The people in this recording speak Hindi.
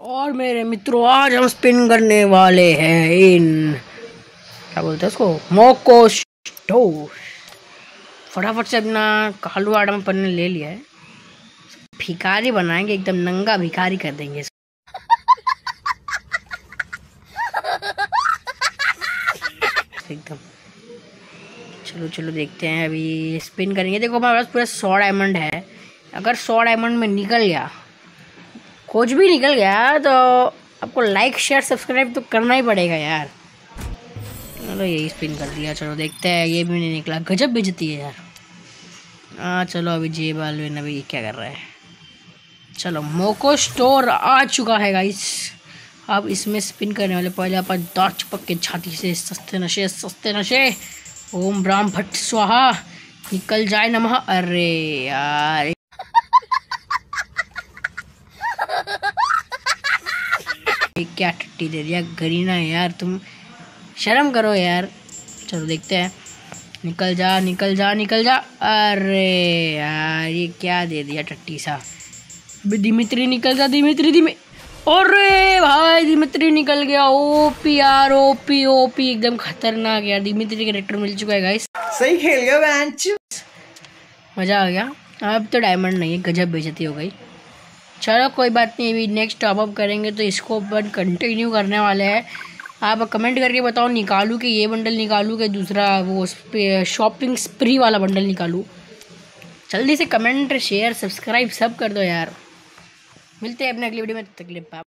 और मेरे मित्रों, आज हम स्पिन करने वाले हैं इन क्या बोलते हैं उसको, मोको स्टोर। फटाफट से अपना कालू आडम अपन ने ले लिया है। भिखारी बनाएंगे, एकदम नंगा भिखारी कर देंगे इसको। एकदम चलो चलो देखते हैं, अभी स्पिन करेंगे। देखो हमारे पास पूरा 100 डायमंड है। अगर 100 डायमंड में निकल गया, कुछ भी निकल गया, तो आपको लाइक शेयर सब्सक्राइब तो करना ही पड़ेगा यार। चलो यही स्पिन कर दिया, चलो देखते हैं। ये भी नहीं निकला, गजब बेइज्जती है यार। चलो अभी जेब वाले ने अभी क्या कर रहा है। चलो मोको स्टोर आ चुका है गाइस। अब इसमें स्पिन करने वाले पहले अपन दांत चिपक के छाती से सस्ते नशे ओम ब्राह्म भट्ट स्वाहा निकल जाए नमः। अरे यार क्या टट्टी दे दिया गरीना यार, तुम शर्म करो यार। चलो देखते हैं, निकल जा निकल जा निकल जा। अरे यार ये क्या दे दिया टट्टी सा। दिमित्री निकल जा, दिमित्री अरे भाई दिमित्री निकल गया। ओपी यार, ओपी ओपी एकदम खतरनाक यार। दिमित्री कैरेक्टर मिल चुका है गाइस। सही खेल गया बेंच, मजा आ गया। अब तो डायमंड नहीं है, गजब बेइज्जती हो गई। चलो कोई बात नहीं, अभी नेक्स्ट टॉप अप करेंगे तो इसको अपन कंटिन्यू करने वाले हैं। आप कमेंट करके बताओ, निकालूँ कि ये बंडल निकालूँ कि दूसरा वो शॉपिंग स्प्री वाला बंडल निकालूँ। जल्दी से कमेंट शेयर सब्सक्राइब सब कर दो यार। मिलते हैं अपने अगली वीडियो में, तब तक के लिए।